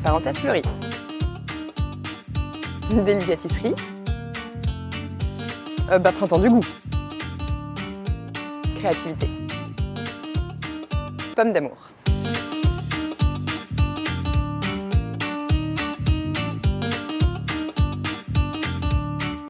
parenthèse fleurie. Délicatisserie. Printemps du goût. Créativité. Pomme d'amour.